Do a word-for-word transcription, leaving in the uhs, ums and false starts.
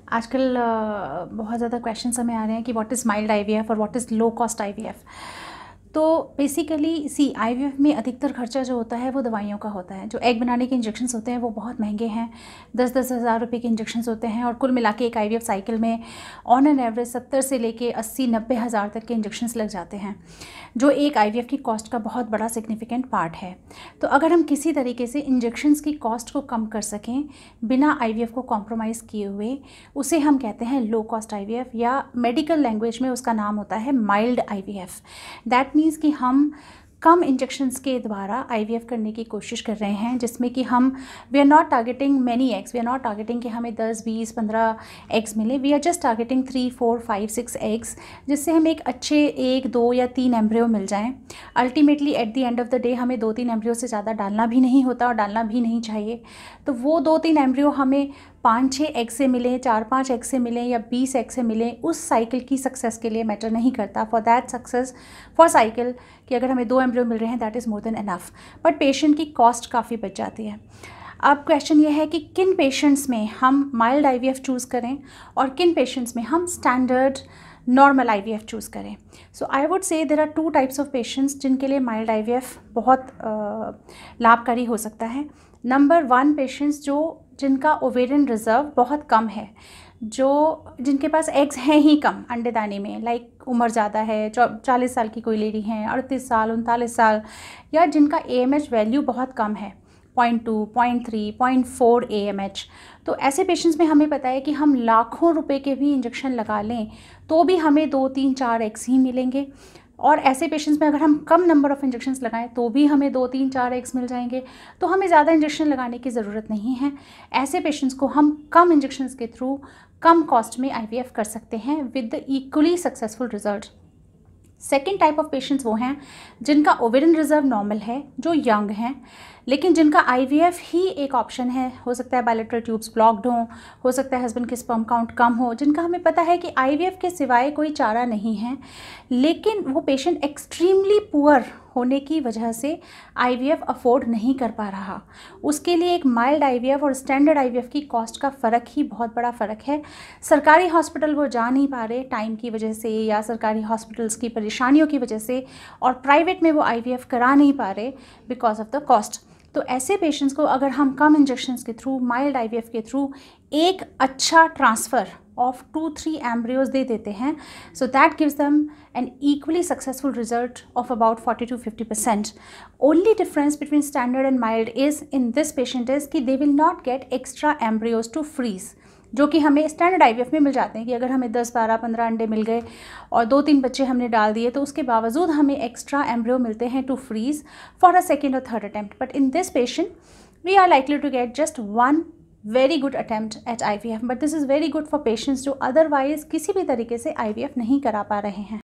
आजकल अ, बहुत ज़्यादा क्वेश्चंस हमें आ रहे हैं कि व्हाट इज़ माइल्ड आईवीएफ और what is low cost IVF. तो बेसिकली सी आईवीएफ में अधिकतर खर्चा जो होता है वो दवाइयों का होता है। जो एग बनाने के इंजेक्शन्स होते हैं वो बहुत महंगे हैं, दस दस हज़ार रुपये के इंजेक्शन्स होते हैं और कुल मिला के एक आईवीएफ साइकिल में ऑन एन एवरेज सत्तर से लेके अस्सी नब्बे हज़ार तक के इंजेक्शन्स लग जाते हैं, जो एक आईवीएफ की कॉस्ट का बहुत बड़ा सिग्निफिकेंट पार्ट है। तो अगर हम किसी तरीके से इंजेक्शन्स की कॉस्ट को कम कर सकें बिना आईवीएफ को कॉम्प्रोमाइज़ किए हुए, उसे हम कहते हैं लो कॉस्ट आईवीएफ, या मेडिकल लैंग्वेज में उसका नाम होता है माइल्ड आईवीएफ। दैट मीन्स कि हम कम इंजेक्शन्स के द्वारा आईवीएफ करने की कोशिश कर रहे हैं, जिसमें कि हम we are not targeting many eggs, we are not targeting कि हमें दस बीस पंद्रह एग्स मिले, we are just targeting three four five six eggs, जिससे हमें एक अच्छे एक दो या तीन एम्ब्रियो मिल जाएं। Ultimately at the end of the day हमें दो तीन एम्ब्रियो से ज़्यादा डालना भी नहीं होता और डालना भी नहीं चाहिए। तो वो दो तीन एम्ब्रियो हमें पाँच छः एग से मिले, चार पाँच एग से मिले या बीस एग से मिले, उस साइकिल की सक्सेस के लिए मैटर नहीं करता। For that success for cycle कि अगर हमें दो एम्ब्रियो मिल रहे हैं that is more than enough, but patient की कॉस्ट काफ़ी बच जाती है। अब क्वेश्चन ये है कि किन पेशेंट्स में हम माइल्ड आईवीएफ चूज़ करें और किन पेशेंट्स में हम स्टैंडर्ड नॉर्मल आईवीएफ चूज़ करें। सो I would say there are two types of patients जिनके लिए माइल्ड आईवीएफ बहुत लाभकारी हो सकता है। नंबर वन, पेशेंट्स जो जिनका ओवेरियन रिजर्व बहुत कम है, जो जिनके पास एग्स हैं ही कम अंडेदानी में, लाइक उम्र ज़्यादा है, चालीस साल की कोई लेडी हैं, अड़तीस साल उनतालीस साल, या जिनका ए एम एच वैल्यू बहुत कम है, point two point three point four A M H. तो ऐसे पेशेंट्स में हमें पता है कि हम लाखों रुपए के भी इंजेक्शन लगा लें तो भी हमें दो तीन चार एग्स ही मिलेंगे, और ऐसे पेशेंट्स में अगर हम कम नंबर ऑफ़ इंजेक्शन्स लगाएं तो भी हमें दो तीन चार एग्स मिल जाएंगे। तो हमें ज़्यादा इंजेक्शन लगाने की ज़रूरत नहीं है। ऐसे पेशेंट्स को हम कम इंजेक्शन्स के थ्रू कम कॉस्ट में आईवीएफ कर सकते हैं with the equally successful result. Second type of patients वो हैं जिनका ओवेरियन रिजर्व नॉर्मल है, जो यंग हैं, लेकिन जिनका आईवीएफ ही एक ऑप्शन है। हो सकता है बायलेटरल ट्यूब्स ब्लॉक्ड हों, हो सकता है हस्बैंड के स्पर्म काउंट कम हो, जिनका हमें पता है कि आईवीएफ के सिवाय कोई चारा नहीं है, लेकिन वो पेशेंट एक्सट्रीमली पुअर होने की वजह से आईवीएफ अफोर्ड नहीं कर पा रहा। उसके लिए एक माइल्ड आईवीएफ और स्टैंडर्ड आईवीएफ की कॉस्ट का फ़र्क ही बहुत बड़ा फ़र्क है। सरकारी हॉस्पिटल वो जा नहीं पा रहे टाइम की वजह से या सरकारी हॉस्पिटल्स की परेशानियों की वजह से, और प्राइवेट में वो आईवीएफ करा नहीं पा रहे बिकॉज ऑफ द कॉस्ट। तो ऐसे पेशेंट्स को अगर हम कम इंजेक्शन्स के थ्रू, माइल्ड आईवीएफ के थ्रू एक अच्छा transfer of two three embryos दे देते हैं, so that gives them an equally successful result of about forty to fifty percent. Only difference between standard and mild is in this patient is कि they will not get extra embryos to freeze, जो कि हमें standard IVF में मिल जाते हैं कि अगर हमें दस बारह पंद्रह अंडे मिल गए और दो तीन बच्चे हमने डाल दिए तो उसके बावजूद हमें एक्स्ट्रा एम्ब्रियो मिलते हैं to freeze for a second और third attempt. But in this patient we are likely to get just one very good attempt at IVF, but this is very good for patients जो otherwise किसी भी तरीके से IVF नहीं करा पा रहे हैं।